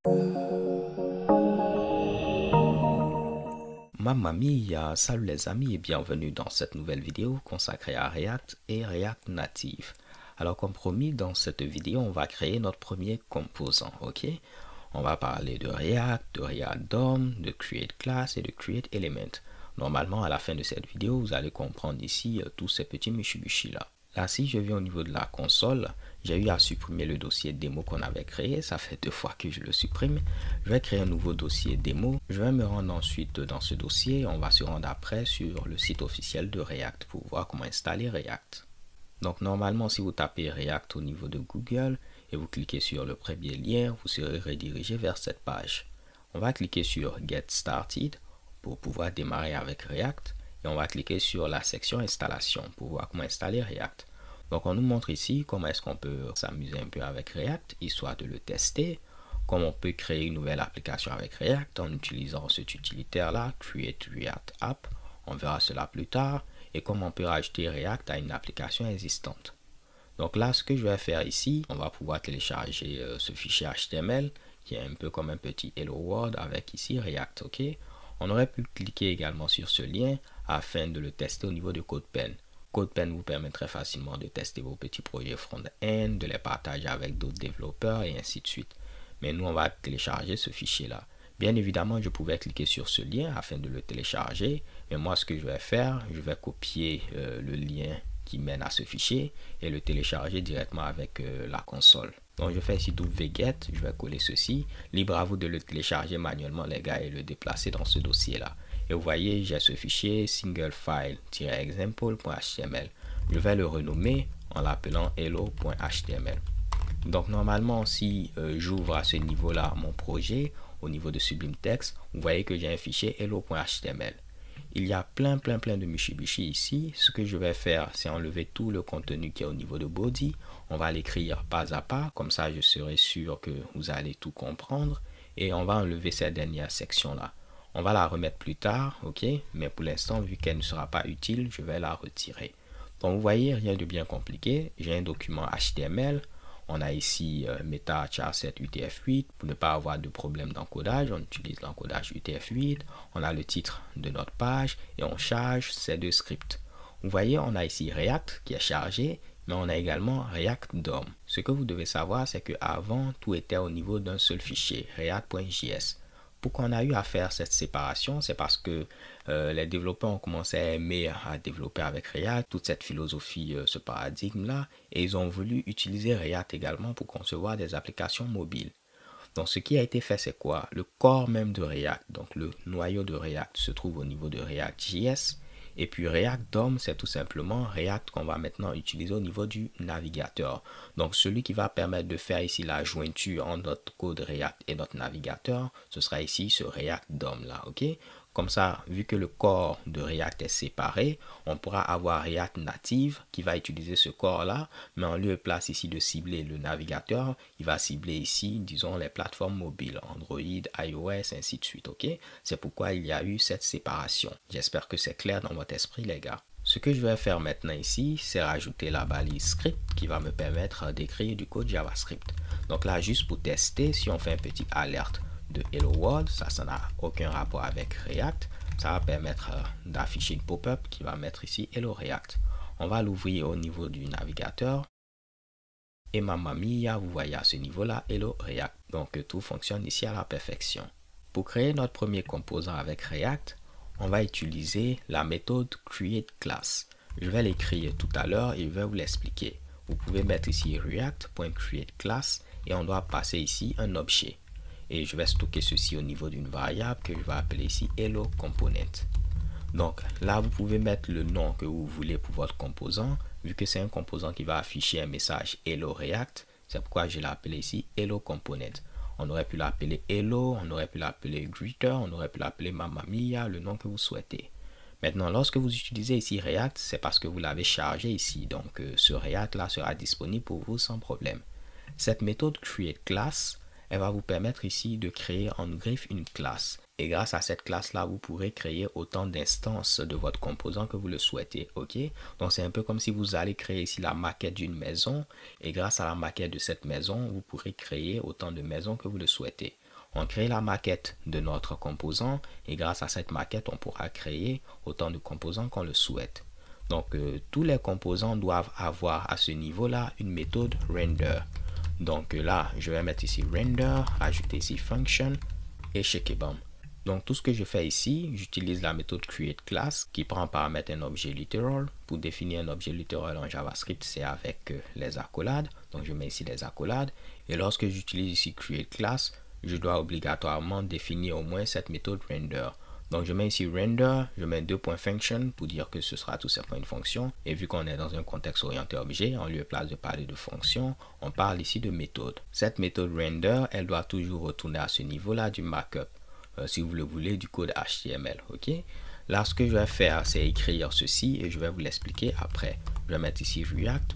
Mamma mia, salut les amis et bienvenue dans cette nouvelle vidéo consacrée à React et React Native. Alors comme promis, dans cette vidéo, on va créer notre premier composant, ok? On va parler de React DOM, de Create Class et de Create Element. Normalement, à la fin de cette vidéo, vous allez comprendre ici tous ces petits michibushi là. Là, si je viens au niveau de la console, j'ai eu à supprimer le dossier démo qu'on avait créé. Ça fait 2 fois que je le supprime. Je vais créer un nouveau dossier démo. Je vais me rendre ensuite dans ce dossier. On va se rendre après sur le site officiel de React pour voir comment installer React. Donc normalement, si vous tapez React au niveau de Google et vous cliquez sur le premier lien, vous serez redirigé vers cette page. On va cliquer sur Get Started pour pouvoir démarrer avec React. Et on va cliquer sur la section installation pour voir comment installer React. Donc on nous montre ici comment est-ce qu'on peut s'amuser un peu avec React, histoire de le tester. Comment on peut créer une nouvelle application avec React en utilisant cet utilitaire là, Create React App. On verra cela plus tard. Et comment on peut rajouter React à une application existante. Donc là, ce que je vais faire ici, on va pouvoir télécharger ce fichier HTML qui est un peu comme un petit Hello World avec ici React, ok? On aurait pu cliquer également sur ce lien afin de le tester au niveau de CodePen. CodePen vous permet très facilement de tester vos petits projets front-end, de les partager avec d'autres développeurs et ainsi de suite. Mais nous, on va télécharger ce fichier-là. Bien évidemment, je pouvais cliquer sur ce lien afin de le télécharger. Mais moi, ce que je vais faire, je vais copier le lien qui mène à ce fichier et le télécharger directement avec la console. Donc je fais ici wget, je vais coller ceci. Libre à vous de le télécharger manuellement les gars et le déplacer dans ce dossier là. Et vous voyez, j'ai ce fichier single file-example.html. Je vais le renommer en l'appelant hello.html. Donc normalement, si j'ouvre à ce niveau là mon projet, au niveau de Sublime Text, vous voyez que j'ai un fichier hello.html. Il y a plein de michibishi ici. Ce que je vais faire, c'est enlever tout le contenu qui est au niveau de body. On va l'écrire pas à pas, comme ça je serai sûr que vous allez tout comprendre. Et on va enlever cette dernière section-là. On va la remettre plus tard, ok? Mais pour l'instant, vu qu'elle ne sera pas utile, je vais la retirer. Donc vous voyez, rien de bien compliqué. J'ai un document HTML. On a ici meta char7 UTF-8 pour ne pas avoir de problème d'encodage. On utilise l'encodage UTF-8. On a le titre de notre page et on charge ces deux scripts. Vous voyez, on a ici React qui est chargé, mais on a également React DOM. Ce que vous devez savoir, c'est qu'avant, tout était au niveau d'un seul fichier, react.js. Pourquoi on a eu à faire cette séparation? C'est parce que les développeurs ont commencé à aimer à développer avec React, toute cette philosophie, ce paradigme-là, et ils ont voulu utiliser React également pour concevoir des applications mobiles. Donc ce qui a été fait, c'est quoi? Le corps même de React, donc le noyau de React se trouve au niveau de React.js, et puis React DOM, c'est tout simplement React qu'on va maintenant utiliser au niveau du navigateur. Donc celui qui va permettre de faire ici la jointure entre notre code React et notre navigateur, ce sera ici ce React DOM là, ok? Comme ça, vu que le corps de React est séparé, on pourra avoir React Native qui va utiliser ce corps-là, mais en lieu et place ici de cibler le navigateur, il va cibler ici, disons, les plateformes mobiles, Android, iOS, ainsi de suite, ok? C'est pourquoi il y a eu cette séparation. J'espère que c'est clair dans votre esprit, les gars. Ce que je vais faire maintenant ici, c'est rajouter la balise script qui va me permettre d'écrire du code JavaScript. Donc là, juste pour tester, si on fait un petit alerte de Hello World, ça n'a aucun rapport avec React, ça va permettre d'afficher une pop-up qui va mettre ici Hello React. On va l'ouvrir au niveau du navigateur et mamma mia, vous voyez à ce niveau là Hello React. Donc tout fonctionne ici à la perfection. Pour créer notre premier composant avec React, on va utiliser la méthode createClass. Je vais l'écrire tout à l'heure et je vais vous l'expliquer. Vous pouvez mettre ici react.createClass et on doit passer ici un objet. Et je vais stocker ceci au niveau d'une variable que je vais appeler ici Hello Component. Donc là, vous pouvez mettre le nom que vous voulez pour votre composant. Vu que c'est un composant qui va afficher un message Hello React, c'est pourquoi je l'ai appelé ici Hello Component. On aurait pu l'appeler Hello, on aurait pu l'appeler Greeter, on aurait pu l'appeler Mamma Mia, le nom que vous souhaitez. Maintenant, lorsque vous utilisez ici React, c'est parce que vous l'avez chargé ici. Donc ce React là sera disponible pour vous sans problème. Cette méthode createClass, elle va vous permettre ici de créer en griffe une classe. Et grâce à cette classe-là, vous pourrez créer autant d'instances de votre composant que vous le souhaitez, ok? Donc c'est un peu comme si vous allez créer ici la maquette d'une maison. Et grâce à la maquette de cette maison, vous pourrez créer autant de maisons que vous le souhaitez. On crée la maquette de notre composant et grâce à cette maquette, on pourra créer autant de composants qu'on le souhaite. Donc, tous les composants doivent avoir à ce niveau-là une méthode render. Donc là, je vais mettre ici render, ajouter ici function et shekebam. Donc tout ce que je fais ici, j'utilise la méthode createClass qui prend en paramètre un objet literal. Pour définir un objet literal en JavaScript, c'est avec les accolades. Donc je mets ici les accolades. Et lorsque j'utilise ici createClass, je dois obligatoirement définir au moins cette méthode render. Donc je mets ici render, je mets 2.function pour dire que ce sera tout simplement une fonction. Et vu qu'on est dans un contexte orienté objet, en lieu et place de parler de fonction, on parle ici de méthode. Cette méthode render, elle doit toujours retourner à ce niveau-là du markup. Si vous le voulez, du code HTML, ok? Là, ce que je vais faire, c'est écrire ceci et je vais vous l'expliquer après. Je vais mettre ici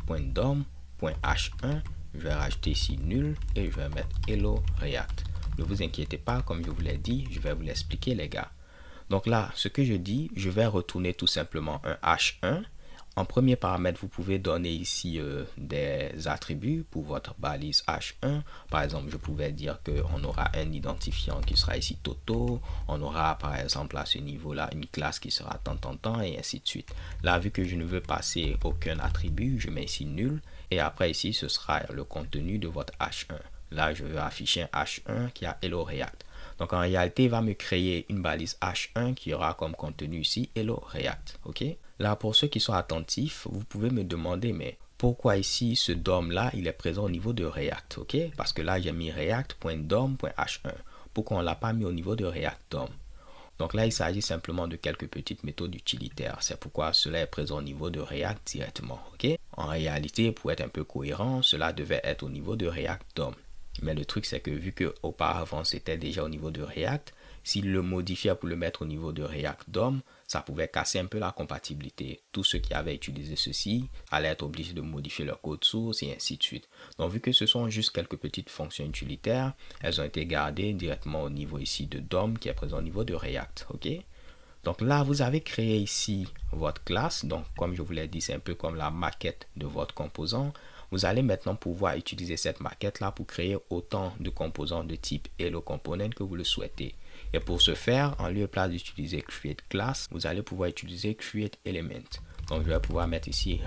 react.dom.h1, je vais rajouter ici nul et je vais mettre hello react. Ne vous inquiétez pas, comme je vous l'ai dit, je vais vous l'expliquer les gars. Donc là, ce que je dis, je vais retourner tout simplement un h1. En premier paramètre, vous pouvez donner ici des attributs pour votre balise h1. Par exemple, je pouvais dire qu'on aura un identifiant qui sera ici Toto. On aura par exemple à ce niveau-là une classe qui sera tant et ainsi de suite. Là, vu que je ne veux passer aucun attribut, je mets ici nul. Et après ici, ce sera le contenu de votre h1. Là, je veux afficher un h1 qui a hello react. Donc en réalité, il va me créer une balise h1 qui aura comme contenu ici hello react. Ok? Là, pour ceux qui sont attentifs, vous pouvez me demander, mais pourquoi ici ce DOM là, il est présent au niveau de React? Ok? Parce que là, j'ai mis react.dom.h1. Pourquoi on ne l'a pas mis au niveau de React DOM? Donc là, il s'agit simplement de quelques petites méthodes utilitaires. C'est pourquoi cela est présent au niveau de React directement. Ok? En réalité, pour être un peu cohérent, cela devait être au niveau de React DOM. Mais le truc, c'est que vu qu'auparavant, c'était déjà au niveau de React, s'il le modifiait pour le mettre au niveau de React DOM, ça pouvait casser un peu la compatibilité. Tous ceux qui avaient utilisé ceci allaient être obligés de modifier leur code source et ainsi de suite. Donc, vu que ce sont juste quelques petites fonctions utilitaires, elles ont été gardées directement au niveau ici de DOM qui est présent au niveau de React. Ok? Donc là, vous avez créé ici votre classe. Donc, comme je vous l'ai dit, c'est un peu comme la maquette de votre composant. Vous allez maintenant pouvoir utiliser cette maquette-là pour créer autant de composants de type Hello Component que vous le souhaitez. Et pour ce faire, en lieu et place d'utiliser createClass, vous allez pouvoir utiliser createElement. Donc, je vais pouvoir mettre ici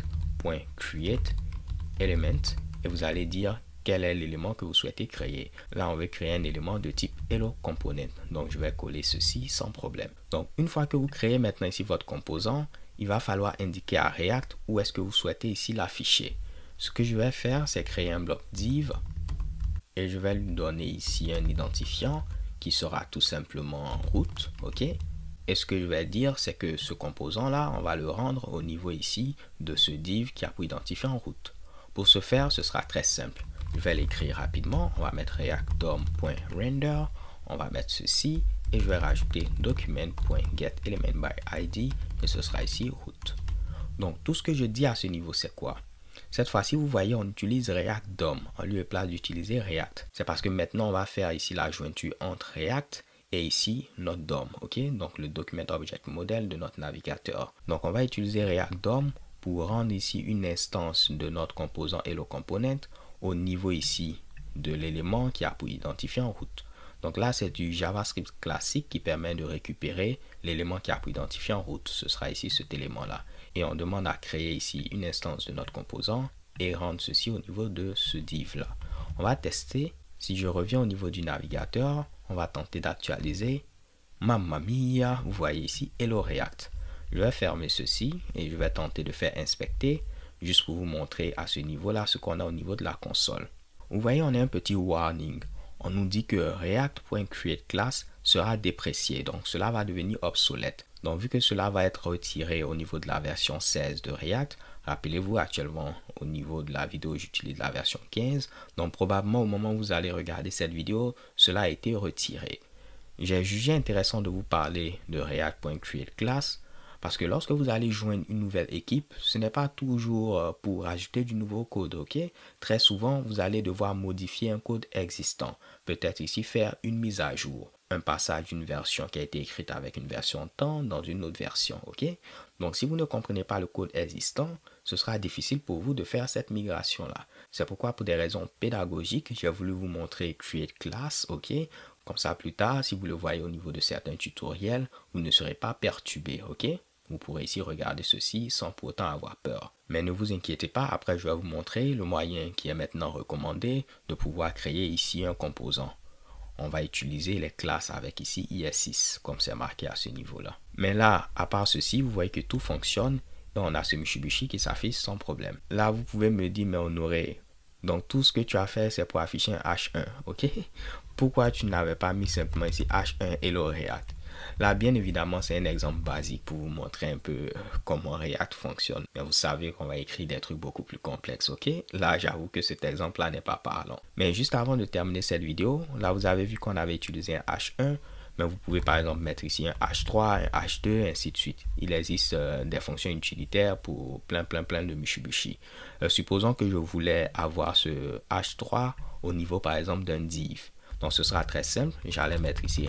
react.createElement et vous allez dire quel est l'élément que vous souhaitez créer. Là, on veut créer un élément de type Hello Component. Donc, je vais coller ceci sans problème. Donc, une fois que vous créez maintenant ici votre composant, il va falloir indiquer à React où est-ce que vous souhaitez ici l'afficher. Ce que je vais faire, c'est créer un bloc div et je vais lui donner ici un identifiant qui sera tout simplement root, ok? Et ce que je vais dire, c'est que ce composant-là, on va le rendre au niveau ici de ce div qui a pour identifiant root. Pour ce faire, ce sera très simple. Je vais l'écrire rapidement. On va mettre react.dom.render. On va mettre ceci et je vais rajouter document.getElementById et ce sera ici root. Donc, tout ce que je dis à ce niveau, c'est quoi? Cette fois-ci, vous voyez, on utilise React DOM en lieu et place d'utiliser React. C'est parce que maintenant, on va faire ici la jointure entre React et ici notre DOM, ok? Donc, le Document Object Model de notre navigateur. Donc, on va utiliser React DOM pour rendre ici une instance de notre composant Hello Component au niveau ici de l'élément qui a pour identifiant route. Donc là, c'est du JavaScript classique qui permet de récupérer l'élément qui a pour identifiant route. Ce sera ici cet élément-là. Et on demande à créer ici une instance de notre composant et rendre ceci au niveau de ce div-là. On va tester. Si je reviens au niveau du navigateur, on va tenter d'actualiser. Mamma mia, vous voyez ici Hello React. Je vais fermer ceci et je vais tenter de faire inspecter juste pour vous montrer à ce niveau-là ce qu'on a au niveau de la console. Vous voyez, on a un petit warning. On nous dit que React.createClass sera déprécié, donc cela va devenir obsolète. Donc vu que cela va être retiré au niveau de la version 16 de React, rappelez-vous actuellement au niveau de la vidéo j'utilise la version 15, donc probablement au moment où vous allez regarder cette vidéo, cela a été retiré. J'ai jugé intéressant de vous parler de React.createClass parce que lorsque vous allez joindre une nouvelle équipe, ce n'est pas toujours pour ajouter du nouveau code, ok? Très souvent, vous allez devoir modifier un code existant. Peut-être ici faire une mise à jour. un passage d'une version qui a été écrite avec une version temps dans une autre version, ok? Donc, si vous ne comprenez pas le code existant, ce sera difficile pour vous de faire cette migration-là. C'est pourquoi, pour des raisons pédagogiques, j'ai voulu vous montrer Create Class, ok? Comme ça, plus tard, si vous le voyez au niveau de certains tutoriels, vous ne serez pas perturbé, ok? Vous pourrez ici regarder ceci sans pour autant avoir peur. Mais ne vous inquiétez pas, après je vais vous montrer le moyen qui est maintenant recommandé de pouvoir créer ici un composant. On va utiliser les classes avec ici IS6, comme c'est marqué à ce niveau-là. Mais là, à part ceci, vous voyez que tout fonctionne et on a ce Mitsubishi qui s'affiche sans problème. Là, vous pouvez me dire, mais on aurait... Donc, tout ce que tu as fait, c'est pour afficher un H1, ok? Pourquoi tu n'avais pas mis simplement ici H1 Hello React? Là, bien évidemment, c'est un exemple basique pour vous montrer un peu comment React fonctionne. Mais vous savez qu'on va écrire des trucs beaucoup plus complexes, ok? Là, j'avoue que cet exemple-là n'est pas parlant. Mais juste avant de terminer cette vidéo, là, vous avez vu qu'on avait utilisé un H1, mais vous pouvez par exemple mettre ici un H3, un H2, ainsi de suite. Il existe des fonctions utilitaires pour plein de Mitsubishi. Supposons que je voulais avoir ce H3 au niveau par exemple d'un div. Donc, ce sera très simple. J'allais mettre ici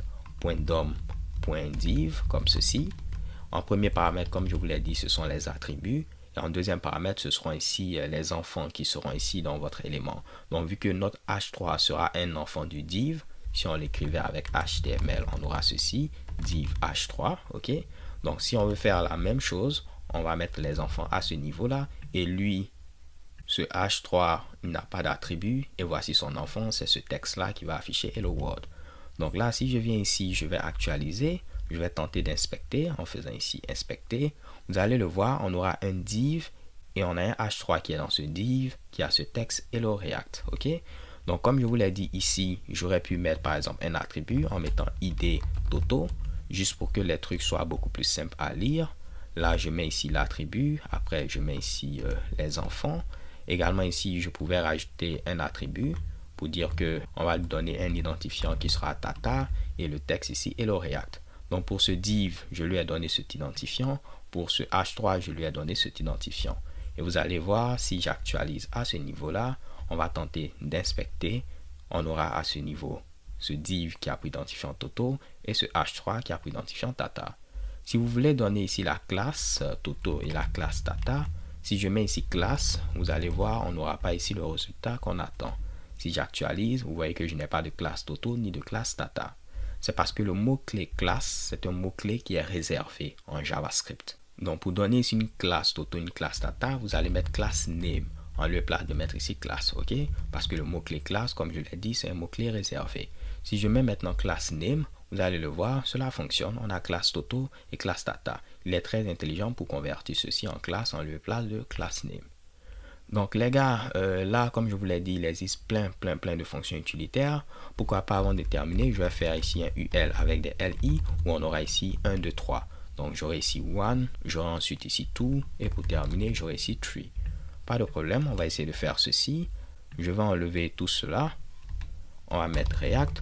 React.dom.div comme ceci. En premier paramètre, comme je vous l'ai dit, ce sont les attributs. Et en deuxième paramètre, ce seront ici les enfants qui seront ici dans votre élément. Donc, vu que notre H3 sera un enfant du div, si on l'écrivait avec HTML, on aura ceci, div H3, ok? Donc, si on veut faire la même chose, on va mettre les enfants à ce niveau-là. Et lui, ce H3 n'a pas d'attribut. Et voici son enfant, c'est ce texte-là qui va afficher Hello World. Donc là, si je viens ici, je vais actualiser. Je vais tenter d'inspecter en faisant ici inspecter. Vous allez le voir, on aura un div et on a un H3 qui est dans ce div qui a ce texte Hello React, ok? Donc, comme je vous l'ai dit ici, j'aurais pu mettre par exemple un attribut en mettant ID Toto, juste pour que les trucs soient beaucoup plus simples à lire. Là, je mets ici l'attribut. Après, je mets ici les enfants. Également ici, je pouvais rajouter un attribut pour dire que on va lui donner un identifiant qui sera Tata et le texte ici Hello React. Donc, pour ce div, je lui ai donné cet identifiant. Pour ce H3, je lui ai donné cet identifiant. Et vous allez voir, si j'actualise à ce niveau-là, on va tenter d'inspecter. On aura à ce niveau ce div qui a pour identifiant Toto et ce H3 qui a pour identifiant Tata. Si vous voulez donner ici la classe Toto et la classe Tata, si je mets ici classe, vous allez voir, on n'aura pas ici le résultat qu'on attend. Si j'actualise, vous voyez que je n'ai pas de classe Toto ni de classe Tata. C'est parce que le mot-clé classe, c'est un mot-clé qui est réservé en JavaScript. Donc, pour donner ici une classe Toto, une classe Tata, vous allez mettre class name en lieu de mettre ici classe, ok? Parce que le mot-clé classe, comme je l'ai dit, c'est un mot-clé réservé. Si je mets maintenant class name, vous allez le voir, cela fonctionne. On a classe Toto et classe Tata. Il est très intelligent pour convertir ceci en classe en lieu de class name. Donc les gars, là comme je vous l'ai dit, il existe plein de fonctions utilitaires. Pourquoi pas, avant de terminer, je vais faire ici un UL avec des LI où on aura ici 1, 2, 3. Donc j'aurai ici 1, j'aurai ensuite ici 2 et pour terminer, j'aurai ici 3. Pas de problème, on va essayer de faire ceci. Je vais enlever tout cela. On va mettre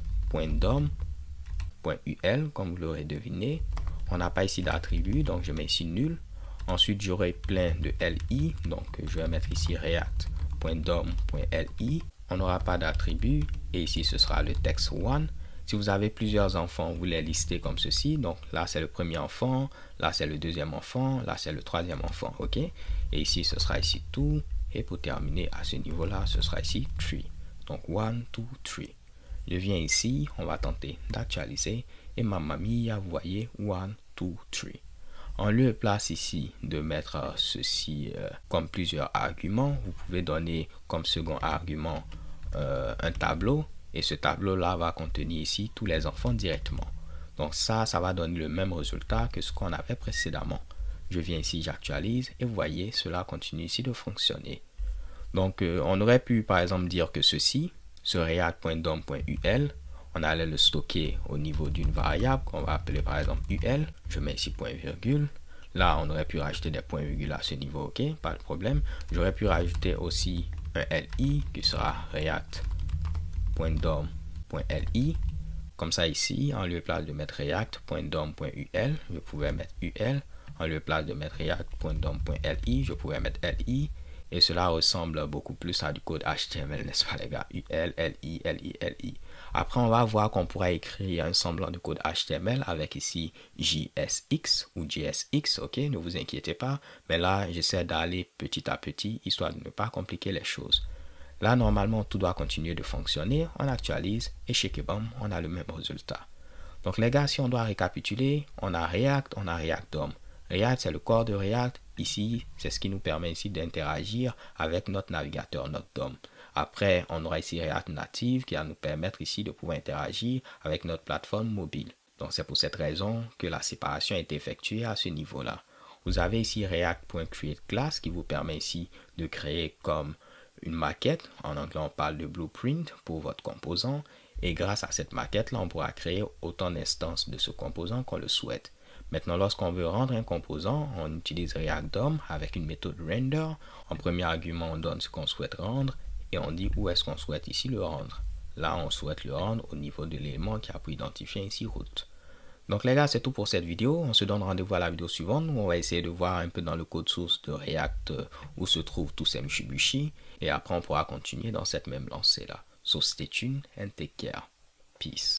react.dom.ul comme vous l'aurez deviné. On n'a pas ici d'attribut, donc je mets ici nul. Ensuite, j'aurai plein de LI, donc je vais mettre ici react.dom.li. On n'aura pas d'attribut et ici ce sera le texte one. Si vous avez plusieurs enfants, vous les listez comme ceci. Donc là, c'est le premier enfant, là, c'est le deuxième enfant, là, c'est le troisième enfant, ok? Et ici, ce sera ici tout. Et pour terminer à ce niveau-là, ce sera ici 3. Donc 1, 2, 3. Je viens ici, on va tenter d'actualiser. Et Mamma Mia, vous voyez, 1, 2, 3. En lieu et place ici de mettre ceci comme plusieurs arguments, vous pouvez donner comme second argument un tableau. Et ce tableau-là va contenir ici tous les enfants directement. Donc ça va donner le même résultat que ce qu'on avait précédemment. Je viens ici, j'actualise et vous voyez, cela continue ici de fonctionner. Donc on aurait pu par exemple dire que ceci, ce react.dom.ul, on allait le stocker au niveau d'une variable qu'on va appeler par exemple ul. Je mets ici point virgule. Là, on aurait pu rajouter des points virgules à ce niveau, ok, pas de problème. J'aurais pu rajouter aussi un li qui sera react.dom.li. Comme ça ici, en lieu de mettre react.dom.ul, je pouvais mettre ul. En lieu de mettre react.dom.li, je pouvais mettre li. Et cela ressemble beaucoup plus à du code HTML, n'est-ce pas les gars? UL, LI, LI, LI. Après, on va voir qu'on pourra écrire un semblant de code HTML avec ici JSX ou JSX, ok, ne vous inquiétez pas. Mais là, j'essaie d'aller petit à petit, histoire de ne pas compliquer les choses. Là, normalement, tout doit continuer de fonctionner. On actualise et chez bam, on a le même résultat. Donc les gars, si on doit récapituler, on a React DOM. React, c'est le corps de React. Ici, c'est ce qui nous permet ici d'interagir avec notre navigateur, notre DOM. Après, on aura ici React Native qui va nous permettre ici de pouvoir interagir avec notre plateforme mobile. Donc c'est pour cette raison que la séparation est effectuée à ce niveau-là. Vous avez ici React.createClass qui vous permet ici de créer comme une maquette. En anglais, on parle de blueprint pour votre composant. Et grâce à cette maquette-là, on pourra créer autant d'instances de ce composant qu'on le souhaite. Maintenant, lorsqu'on veut rendre un composant, on utilise React DOM avec une méthode render. En premier argument, on donne ce qu'on souhaite rendre et on dit où est-ce qu'on souhaite ici le rendre. Là, on souhaite le rendre au niveau de l'élément qui a pour identifier ici route. Donc les gars, c'est tout pour cette vidéo. On se donne rendez-vous à la vidéo suivante où on va essayer de voir un peu dans le code source de React où se trouvent tous ces mushibushi. Et après, on pourra continuer dans cette même lancée-là. So stay tuned and take care. Peace.